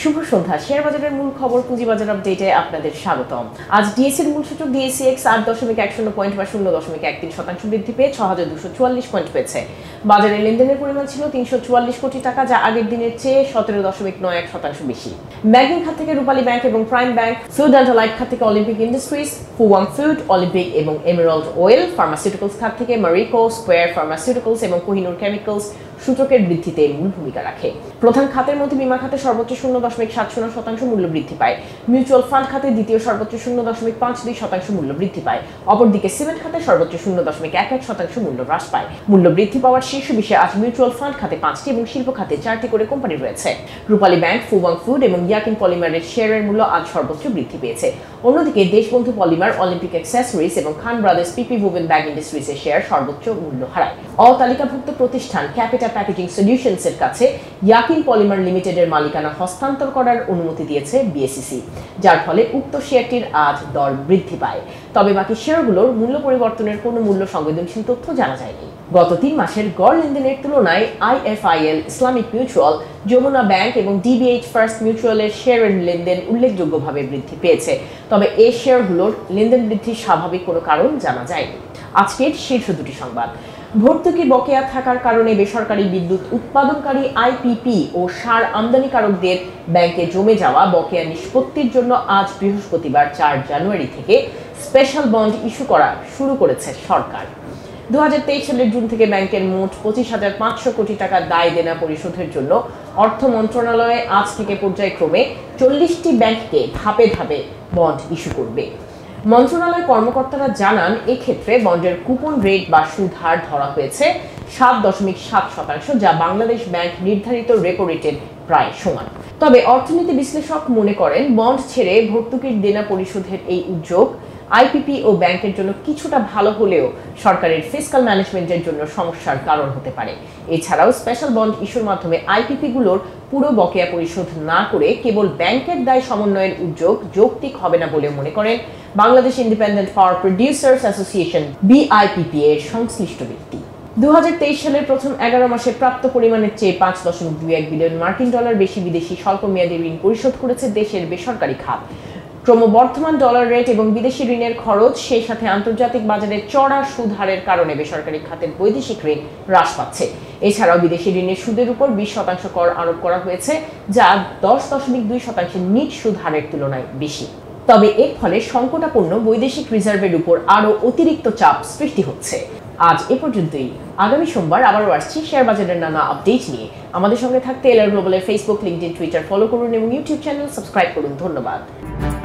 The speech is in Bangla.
শুভ সন্ধ্যা। শেয়ার বাজারের মূল খবর পুঁজিবাজার আপডেটে আপনাদের স্বাগতম। আজ ডিএসইর মূল সূচক ডিএসইএক্স 8.10 পয়েন্ট বা 0.13% বৃদ্ধি পেয়ে 6244 পয়েন্ট পেয়েছে। বাজারে লেনদেনের পরিমাণ ছিল 344 কোটি টাকা, যা আগের দিনের চেয়ে 17.91% বেশি। ব্যাংকিং খাত থেকে রূপালী ব্যাংক এবং Prime Bank, food and light খাত থেকে Olympic Industries, Fuwang food, Olympic এবং এমেরাল্ড অয়েল, ফার্মাসিউটিক্যালস খাত থেকে মারিকো, স্কোয়ার ফার্মাসিউটিক্যালস এবং কোহিনুর কেমিক্যালস সূচকের বৃদ্ধিতে মূল ভূমিকা রাখে। প্রধান খাতের মধ্যে বিমা খাতে সর্বোচ্চ 0.70% মূল্য বৃদ্ধি পায়। মিউচুয়াল ফান্ড খাতে দ্বিতীয় সর্বোচ্চ 0.52% মূল্য বৃদ্ধি পায়। অপরদিকে সিমেন্ট খাতে সর্বোচ্চ 0.11% মূল্য হ্রাস পায়। মূল্য বৃদ্ধি পাওয়ার শীর্ষ বিষয়ে আজ মিউচুয়াল ফান্ড খাতে 5টি এবং শিল্প খাতে 4টি করে কোম্পানি রয়েছে। রূপালী ব্যাংক, ফুওয়াং ফুড এবং ইয়াকিন পলিমারের শেয়ারের মূল্য আজ সর্বোচ্চ বৃদ্ধি পেয়েছে। অন্যদিকে দেশবন্ধু পলিমার, অলিম্পিক অ্যাক্সেসরিজ এবং Khan Brothers PP woven bag ইন্ডাস্ট্রিজের শেয়ার সর্বোচ্চ মূল্য হারায়। অতালিকাভুক্ত প্রতিষ্ঠান ক্যাপিটা প্যাকেজিং সলিউশনসের কাছে ইয়াকিন পলিমার লিমিটেডের মালিকানা হস্তান্তর করার অনুমতি দিয়েছে বিএসইসি, যার ফলে উক্ত শেয়ারটির আজ দর বৃদ্ধি পায়। তবে বাকি শেয়ারগুলোর মূল্য পরিবর্তনের কোনো মূল্য সংবেদনশীল তথ্য জানা যায়নি। গত 3 মাসের গড় লেনদেনের তুলনায় IFIL, Islamic mutual, Jamuna Bank এবং ডিবিএইচ ফার্স্ট মিউচুয়ালের শেয়ারের লেনদেন উল্লেখযোগ্যভাবে বৃদ্ধি পেয়েছে। তবে এই শেয়ারগুলোর লেনদেন বৃদ্ধির স্বাভাবিক কোনো কারণ জানা যায়নি। আজকের শীর্ষ দুটি সংবাদ: ভর্তুকি বকেয়া থাকার কারণে বেসরকারি বিদ্যুৎ উৎপাদনকারী আইপিপি ও সার আমদানিকারকদের ব্যাংকে জমে যাওয়া বকেয়া নিষ্পত্তির জন্য আজ বৃহস্পতিবার 4 জানুয়ারি থেকে স্পেশাল বন্ড ইস্যু করা শুরু করেছে সরকার। 2023 সালের জুন থেকে ব্যাংকের মোট 25,500 কোটি টাকা দায় দেনা পরিশোধের জন্য অর্থ মন্ত্রণালয়ে আজ থেকে পর্যায়ক্রমে 40টি ব্যাংককে ধাপে ধাপে বন্ড ইস্যু করবে। মন্ত্রণালয় কর্মকর্তারা জানান, এক্ষেত্রে বন্ডের কুপন রেট বা সুদ হার ধরা হয়েছে 7.7%, যা বাংলাদেশ ব্যাংক নির্ধারিত রেপো রেটের প্রায় সমান। তবে অর্থনীতি বিশ্লেষক মনে করেন, বন্ড ছেড়ে ভর্তুকির দেনা পরিশোধের এই উদ্যোগ আইপিপি ও ব্যাংকের জন্য কিছুটা ভালো হলেও সরকারের ফিসক্যাল ম্যানেজমেন্টের জন্য সমস্যার কারণ হতে পারে। এছাড়াও স্পেশাল বন্ড ইস্যুর মাধ্যমে আইপিপি গুলোর পুরো বকেয়া পরিশোধ না করে কেবল ব্যাংকের দায় সমন্বয়ের উদ্যোগ যৌক্তিক হবে না বলে মনে করেন Bangladesh Independent Power Producers Association BIPP এর সংশ্লিষ্ট ব্যক্তি। 2023 সালের প্রথম 11 মাসে প্রাপ্ত পরিমাণের চেয়ে 5.21 বিলিয়ন মার্কিন ডলার বেশি বিদেশি স্বল্প মেয়াদী ঋণ পরিশোধ করেছে দেশের বেসরকারি খাত। ক্রমবর্ধমান ডলার রেট এবং বিদেশি ঋণের খরচ, সেই সাথে আন্তর্জাতিক বাজারে চড়া সুদ হারের কারণে বেসরকারি খাতের বৈদেশিক ঋণ হ্রাস পাচ্ছে। এছাড়াও বিদেশি ঋণের সুদের উপর 20% কর আরোপ করা হয়েছে, যা 10.2% নিট সুদ হারের তুলনায় বেশি। তবে এর ফলে সংকটাপন্ন বৈদেশিক রিজার্ভের উপর আরও অতিরিক্ত চাপ সৃষ্টি হচ্ছে। আজ এ পর্যন্তই। আগামী সোমবার আবারও আসছি শেয়ার বাজারের নানা আপডেট নিয়ে। আমাদের সঙ্গে থাকতে এলআর গ্লোবালের ফেসবুক, লিঙ্কডইন, টুইটার ফলো করুন এবং ইউটিউব চ্যানেল সাবস্ক্রাইব করুন। ধন্যবাদ।